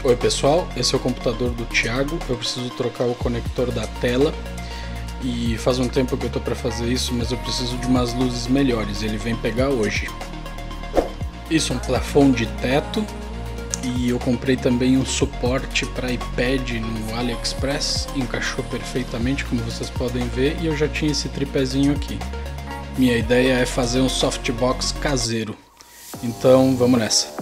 Oi pessoal, esse é o computador do Thiago. Eu preciso trocar o conector da tela e faz um tempo que eu tô para fazer isso, mas eu preciso de umas luzes melhores. Ele vem pegar hoje. Isso é um plafond de teto e eu comprei também um suporte para iPad no AliExpress. Encaixou perfeitamente, como vocês podem ver, e eu já tinha esse tripézinho aqui. Minha ideia é fazer um softbox caseiro. Então vamos nessa.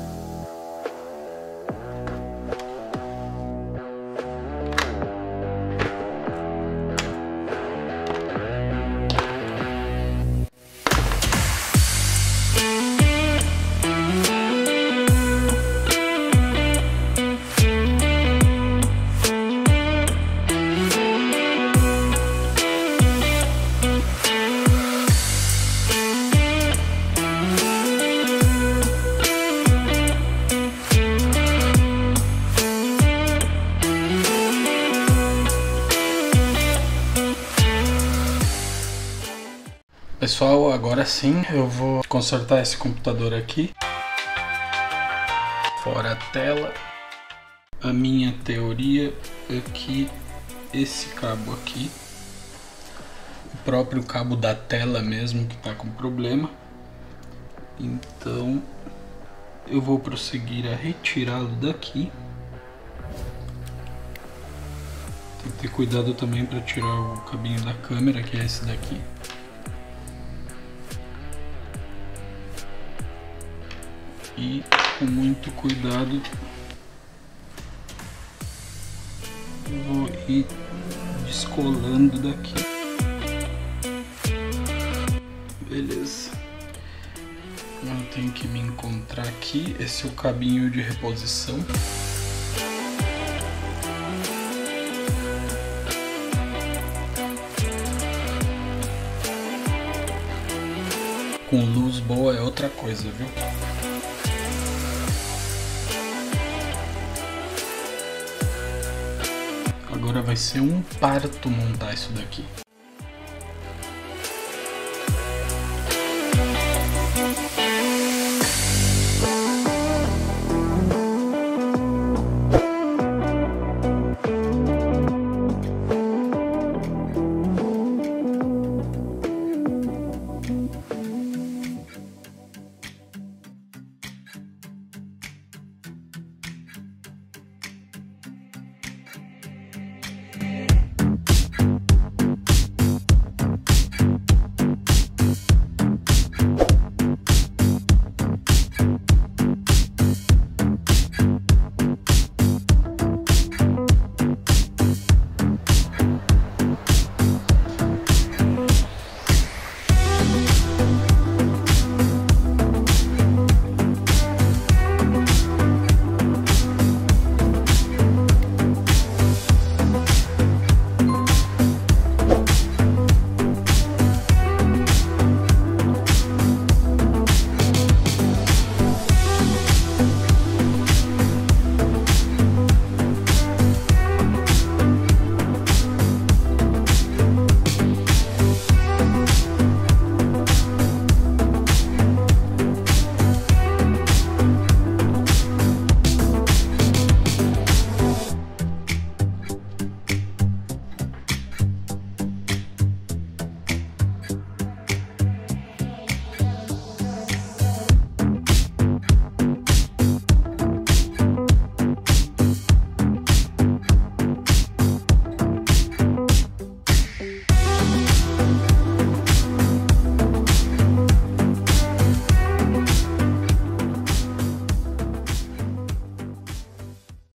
Pessoal, agora sim eu vou consertar esse computador aqui. Fora a tela. A minha teoria é que esse cabo aqui, o próprio cabo da tela mesmo que está com problema. Então eu vou prosseguir a retirá-lo daqui. Tem que ter cuidado também para tirar o cabinho da câmera, que é esse daqui. E com muito cuidado vou ir descolando daqui. Beleza. Eu tenho que me encontrar aqui. Esse é o cabinho de reposição. Com luz boa é outra coisa, viu? Agora vai ser um parto montar isso daqui.